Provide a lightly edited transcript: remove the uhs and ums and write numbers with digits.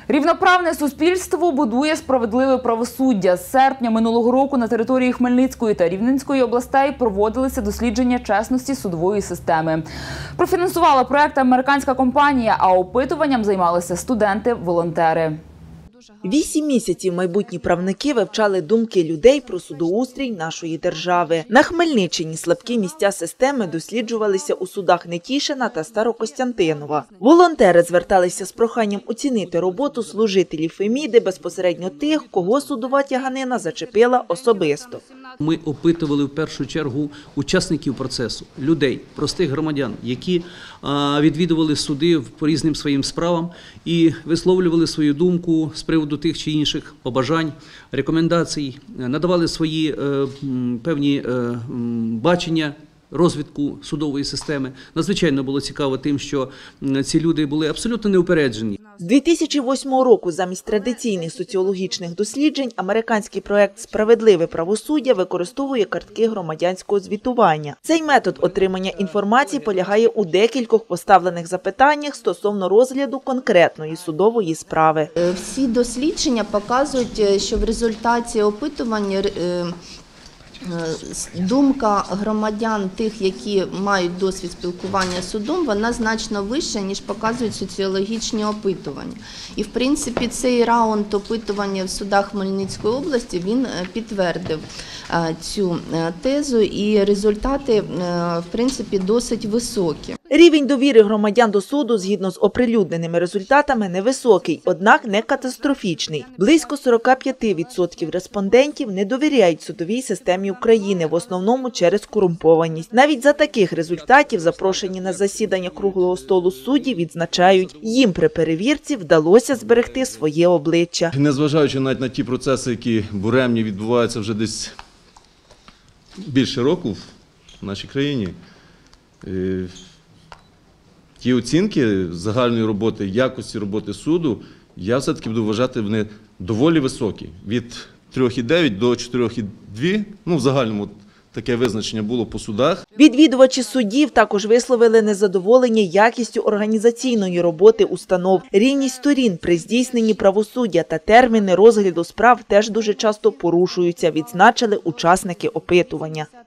Рівноправне суспільство будує справедливе правосуддя. З серпня минулого року на території Хмельницької та Рівненської областей проводилися дослідження чесності судової системи. Профінансувала проект американська компанія, а опитуванням займалися студенти-волонтери. 8 місяців майбутні правники вивчали думки людей про судоустрій нашої держави. На Хмельниччині слабкі місця системи досліджувалися у судах Нетішина та Старокостянтинова. Волонтери зверталися з проханням оцінити роботу служителів Феміди, безпосередньо тих, кого судова тяганина зачепила особисто. Ми опитували в першу чергу учасників процесу, людей, простих громадян, які відвідували суди по різним своїм справам і висловлювали свою думку з приводу тих чи інших побажань, рекомендацій, надавали свої певні бачення розвитку судової системи. Надзвичайно було цікаво тим, що ці люди були абсолютно неупереджені. З 2008 року замість традиційних соціологічних досліджень американський проект «Справедливе правосуддя» використовує картки громадянського звітування. Цей метод отримання інформації полягає у декількох поставлених запитаннях стосовно розгляду конкретної судової справи. Всі дослідження показують, що в результаті опитування думка громадян, тих, які мають досвід спілкування з судом, вона значно вища, ніж показують соціологічні опитування. І, в принципі, цей раунд опитування в судах Хмельницької області, він підтвердив цю тезу, і результати, в принципі, досить високі. Рівень довіри громадян до суду, згідно з оприлюдненими результатами, невисокий, однак не катастрофічний. Близько 45% респондентів не довіряють судовій системі України, в основному через корумпованість. Навіть за таких результатів запрошені на засідання круглого столу судді відзначають, їм при перевірці вдалося зберегти своє обличчя. Незважаючи навіть на ті процеси, які буремні відбуваються вже десь більше року в нашій країні, ті оцінки загальної роботи, якості роботи суду, я все-таки буду вважати, вони доволі високі. Від 3,9 до 4,2, в загальному таке визначення було по судах. Відвідувачі судів також висловили незадоволення якістю організаційної роботи установ. Рівність сторін при здійсненні правосуддя та терміни розгляду справ теж дуже часто порушуються, відзначили учасники опитування.